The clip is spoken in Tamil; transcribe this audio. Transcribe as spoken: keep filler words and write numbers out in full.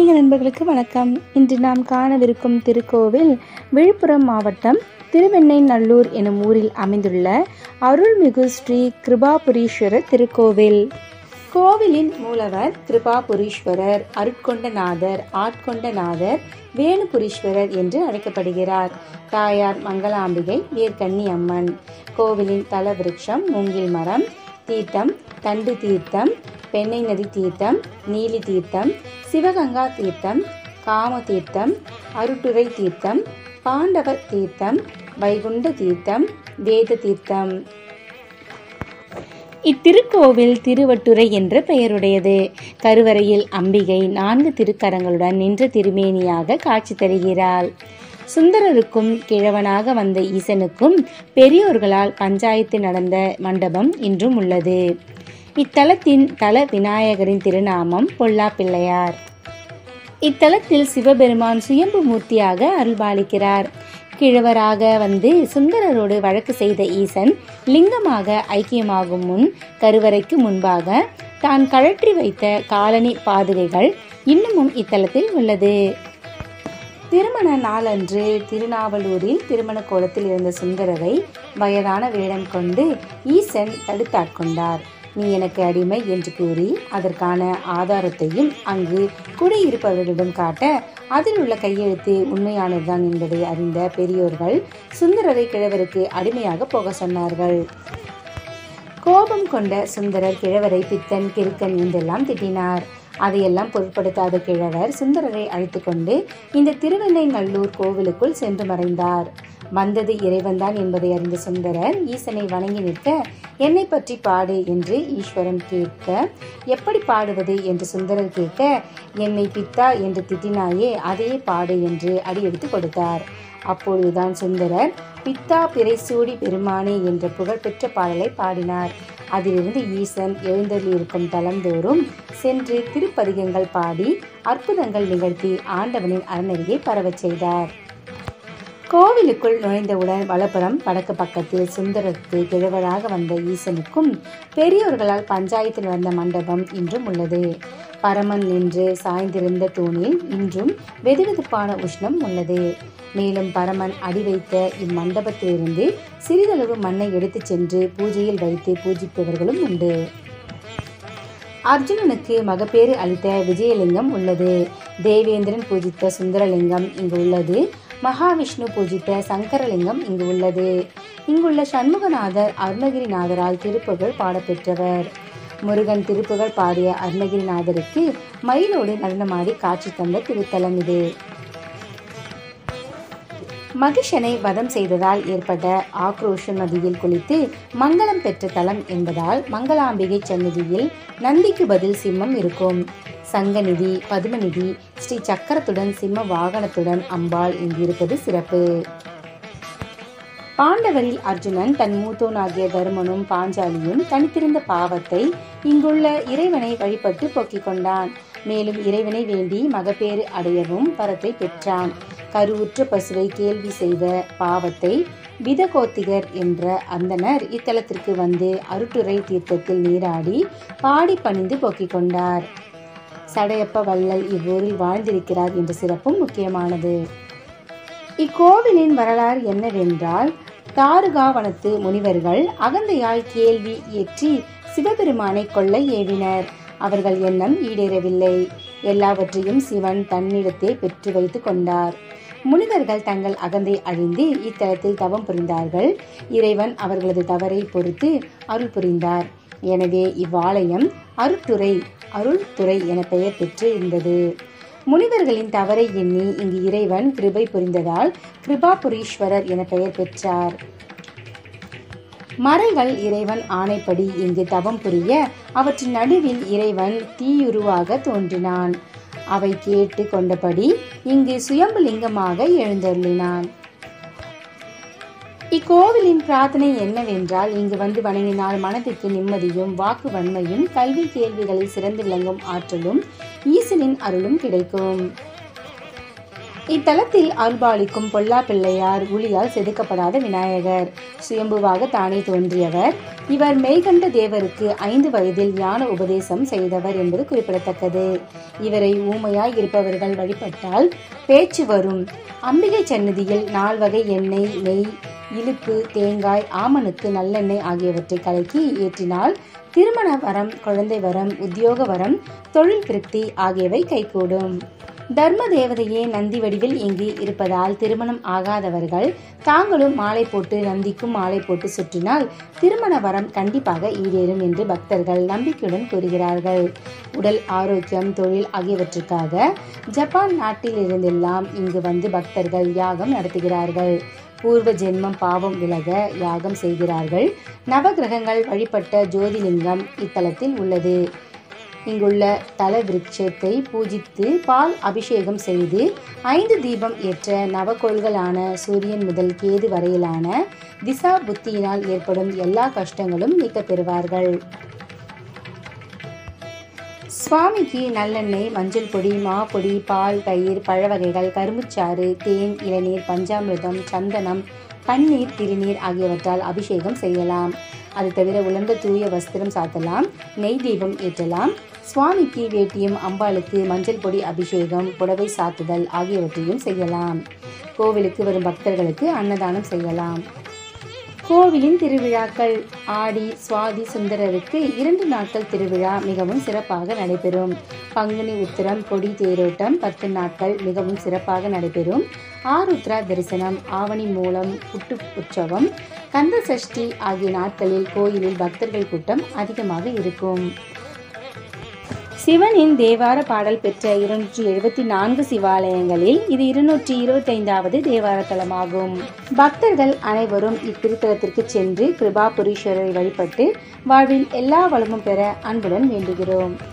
ஆன்மீக நண்பர்களுக்கு வணக்கம். இன்று நாம் காணவிருக்கும் திருக்கோவில் விழுப்புரம் மாவட்டம் திருவெண்ணெய்நல்லூர் எனும் ஊரில் அமைந்துள்ள அருள்மிகு ஸ்ரீ கிருபாபுரீஸ்வரர் திருக்கோவில். கோவிலின் மூலவர் கிருபாபுரீஸ்வரர், அருட்கொண்டநாதர், ஆட்கொண்டநாதர், வேணுபுரீஸ்வரர் என்று அழைக்கப்படுகிறார். தாயார் மங்களாம்பிகை, வேர்க்கண்ணி அம்மன். கோவிலின் தல விருட்சம் மூங்கில் மரம். தீர்த்தம் தண்டு தீர்த்தம், பெண்ணை நதி தீர்த்தம், நீலி தீர்த்தம், சிவகங்கா தீர்த்தம், காம தீர்த்தம், அருட்டுரை தீர்த்தம், பாண்டவர் தீர்த்தம், வைகுண்ட தீர்த்தம், வேத தீர்த்தம். இத்திருக்கோவில் திருவட்டுரை என்ற பெயருடையது. கருவறையில் அம்பிகை நான்கு திருக்கரங்களுடன் நின்ற திருமேனியாக காட்சி தருகிறாள். சுந்தரருக்கும் கிழவனாக வந்த ஈசனுக்கும் பெரியோர்களால் பஞ்சாயத்து நடந்த மண்டபம் இன்றும் உள்ளது. இத்தலத்தின் தல விநாயகரின் திருநாமம் பொல்லா பிள்ளையார். இத்தலத்தில் சிவபெருமான் சுயம்பு மூர்த்தியாக அருள்பாலிக்கிறார். கிழவராக வந்து சுந்தரரோடு வழக்கு செய்த ஈசன் லிங்கமாக ஐக்கியமாகும் முன் கருவறைக்கு முன்பாக தான் கழற்றி வைத்த காலணி பாதுகைகள் இன்னமும் இத்தலத்தில் உள்ளது. திருமண நாளன்று திருநாவலூரில் திருமண கோலத்தில் இருந்த சுந்தரரை வயதான வேடம் கொண்டு ஈசன் தடுத்தாட்கொண்டார். நீ எனக்கு அடிமை என்று கூறி அதற்கான ஆதாரத்தையும் அங்கு குடியிருப்பவர்களிடம் காட்ட அதில் உள்ள கையெழுத்து உண்மையானதுதான் என்பதை அறிந்த பெரியோர்கள் சுந்தரரை கிழவருக்கு அடிமையாக போக சொன்னார்கள். கோபம் கொண்ட சுந்தரர் கிழவரை பித்தன், கிறுக்கன் என்றெல்லாம் திட்டினார். அதையெல்லாம் பொருட்படுத்தாத கிழவர் சுந்தரரை அழைத்து கொண்டு இந்த திருவெண்ணெய்நல்லூர் கோவிலுக்குள் சென்று மறைந்தார். வந்தது இறைவன்தான் என்பதை அறிந்த சுந்தரர் ஈசனை வணங்கி நிற்க, என்னை பற்றி பாடு என்று ஈஸ்வரன் கேட்க, எப்படி பாடுவது என்று சுந்தரர் கேட்க, என்னை பித்தா என்று திட்டினாயே அதையே பாடு என்று அடியெடுத்து கொடுத்தார். அப்பொழுதுதான் சுந்தரர் பித்தா பிறைசூடி பெருமானே என்ற புகழ்பெற்ற பாடலை பாடினார். அதிலிருந்து ஈசன் எழுந்தருளியிருக்கும் தலந்தோறும் சென்று திருப்பதிகங்கள் பாடி அற்புதங்கள் நிகழ்த்தி ஆண்டவனின் அறநெறியை பரவச் செய்தார். கோவிலுக்குள் நுழைந்தவுடன் வலப்புறம் வடக்கு பக்கத்தில் சுந்தரருக்கு கிழவராக வந்த ஈசனுக்கும் பெரியோர்களால் பஞ்சாயத்து நடந்த மண்டபம் இன்றும் உள்ளது. பரமன் நின்று சாய்ந்திருந்த தூணில் இன்றும் வெதுவெதுப்பான உஷ்ணம் உள்ளது. மேலும் பரமன் அடி வைத்த இம்மண்டபத்திலிருந்து சிறிதளவு மண்ணை எடுத்து சென்று பூஜையில் வைத்து பூஜிப்பவர்களும் உண்டு. அர்ஜுனனுக்கு மகப்பேறு அளித்த விஜயலிங்கம் உள்ளது. தேவேந்திரன் பூஜித்த சுந்தரலிங்கம் இங்கு உள்ளது. மகாவிஷ்ணு பூஜித்த சங்கரலிங்கம் இங்கு உள்ளது. இங்குள்ள சண்முகநாதர் அருணகிரிநாதரால் திருப்புகழ் பாடப்பெற்றவர். முருகன் திருப்புகழ் பாடிய அருணகிரிநாதருக்கு மயிலோடு நடனமாடி காட்சி தந்த திருத்தலம் இது. மகிஷனை வதம் செய்ததால் ஏற்பட்ட ஆக்ரோஷ நதியில் குளித்து மங்களம் பெற்ற தலம் என்பதால் மங்களாம்பிகை சந்நிதியில் நந்திக்கு பதில் சிம்மம் இருக்கும். சங்கநிதி, பதுமநிதி, ஸ்ரீ சக்கரத்துடன் சிம்ம வாகனத்துடன் அம்பாள் இங்கு இருப்பது சிறப்பு. பாண்டவரில் அர்ஜுனன் தன் மூத்தோனாகிய தருமனும் பாஞ்சாலியும் தனித்திருந்த பாவத்தை இங்குள்ள இறைவனை வழிபட்டு போக்கிக் கொண்டான். மேலும் இறைவனை வேண்டி மகப்பேறு அடையவும் வரத்தை பெற்றான். கருவுற்ற பசுவை கேள்வி செய்த பாவத்தை விதகோத்திகர் என்ற அந்தனர் இத்தலத்திற்கு வந்து அருட்டுரை தீர்த்தத்தில் நீராடி பாடி பணிந்து போக்கிக் கொண்டார். சடையப்ப வள்ளல் இவ்வூரில் வாழ்ந்திருக்கிறார் என்ற சிறப்பும் முக்கியமானது. இக்கோவிலின் வரலாறு என்னவென்றால், தாருகாவனத்து முனிவர்கள் அகந்தையால் கேள்வி ஏற்றி சிவபெருமானை கொள்ள ஏவினர். அவர்கள் எண்ணம் ஈடேறவில்லை. எல்லாவற்றையும் சிவன் தன்னிடத்தே பெற்று வைத்து கொண்டார். முனிவர்கள் தங்கள் அகந்தை அழிந்து இத்தலத்தில் தவம் புரிந்தார்கள். இறைவன் அவர்களது தவறை பொறுத்து அருள் புரிந்தார். எனவே இவ்வாலயம் அருட்டுரை அருள்துறை என பெயர் பெற்று இருந்தது. முனிவர்களின் தவறை எண்ணி இங்கு இறைவன் கிருபை புரிந்ததால் கிருபாபுரீஸ்வரர் என பெயர் பெற்றார். மறைகள் இறைவன் ஆணைப்படி இங்கு தவம் புரிய அவற்றின் நடுவில் இறைவன் தீயுருவாக தோன்றினான். அவை கேட்டு கொண்டபடி இங்கு சுயம்பு லிங்கமாக எழுந்தருளினான். இக்கோவிலின் பிரார்த்தனை என்னவென்றால், இங்கு வந்து வணங்கினால் மனதிற்கு நிம்மதியும் வாக்கு வன்மையும் கல்வி கேள்விகளில் சிறந்து விளங்கும் ஆற்றலும் ஈசனின் அருளும் கிடைக்கும். இத்தலத்தில் அருள்பாலிக்கும் பொல்லா பிள்ளையார் ஒளியால் செதுக்கப்படாத விநாயகர். சுயம்புவாக தானே தோன்றியவர். இவர் மெய்கண்ட தேவருக்கு ஐந்து வயதில் ஞான உபதேசம் செய்தவர் என்பது குறிப்பிடத்தக்கது. இவரை ஊமையாய் இருப்பவர்கள் வழிபட்டால் பேச்சு வரும். அம்பிகை சன்னதியில் நால்வகை எண்ணெய், நெய், இலுப்பு, தேங்காய், ஆமணுக்கு நல்லெண்ணெய் ஆகியவற்றை கலக்கி ஏற்றினால் திருமண வரம், குழந்தை வரம், உத்தியோக வரம், தொழில் திருப்தி ஆகியவை கைகூடும். தர்ம தேவதையே நந்தி வடிவில் இங்கு இருப்பதால் திருமணம் ஆகாதவர்கள் தாங்களும் மாலை போட்டு நந்திக்கும் மாலை போட்டு சுற்றினால் திருமண வரம் கண்டிப்பாக ஈடேறும் என்று பக்தர்கள் நம்பிக்கையுடன் கூறுகிறார்கள். உடல் ஆரோக்கியம், தொழில் ஆகியவற்றுக்காக ஜப்பான் நாட்டில் இருந்தெல்லாம் இங்கு வந்து பக்தர்கள் யாகம் நடத்துகிறார்கள். பூர்வ ஜென்மம் பாவம் விலக யாகம் செய்கிறார்கள். நவகிரகங்கள் வழிபட்ட ஜோதிலிங்கம் இத்தலத்தில் உள்ளது. இங்குள்ள தல விருட்சத்தை பூஜித்து பால் அபிஷேகம் செய்து ஐந்து தீபம் ஏற்ற நவக்கோள்களான சூரியன் முதல் கேது வரையிலான திசா புத்தியினால் ஏற்படும் எல்லா கஷ்டங்களும் நீக்க பெறுவார்கள். சுவாமிக்கு நல்லெண்ணெய், மஞ்சள் பொடி, மா பொடி, பால், தயிர், பழ வகைகள், கரும்புச்சாறு, தேன், இளநீர், பஞ்சாமிர்தம், சந்தனம், பன்னீர், திருநீர் ஆகியவற்றால் அபிஷேகம் செய்யலாம். அது தவிர உலர்ந்த தூய வஸ்திரம் சாத்தலாம். நெய் தீபம் ஏற்றலாம். சுவாமிக்கு வேட்டியும் அம்பாளுக்கு மஞ்சள் பொடி அபிஷேகம், புடவை சாத்துதல் ஆகியவற்றையும் செய்யலாம். கோவிலுக்கு வரும் பக்தர்களுக்கு அன்னதானம் செய்யலாம். கோவிலின் திருவிழாக்கள். ஆடி, சுவாதி சுந்தரருக்கு இரண்டு நாட்கள் திருவிழா மிகவும் சிறப்பாக நடைபெறும். பங்குனி உத்திரம் கொடி தேரோட்டம் பத்து நாட்கள் மிகவும் சிறப்பாக நடைபெறும். ஆருத்ரா தரிசனம், ஆவணி மூலம் புட்டு உற்சவம், கந்த சஷ்டி ஆகிய நாட்களில் கோயிலில் பக்தர்கள் கூட்டம் அதிகமாக இருக்கும். சிவனின் தேவார பாடல் பெற்ற இருநூற்றி எழுபத்தி நான்கு சிவாலயங்களில் இது இருநூற்றி இருபத்தி ஐந்தாவது தேவார தலமாகும். பக்தர்கள் அனைவரும் இத்திருத்தலத்திற்கு சென்று கிருபாபுரீஸ்வரரை வழிபட்டு வாழ்வில் எல்லா வளமும் பெற அன்புடன் வேண்டுகிறோம்.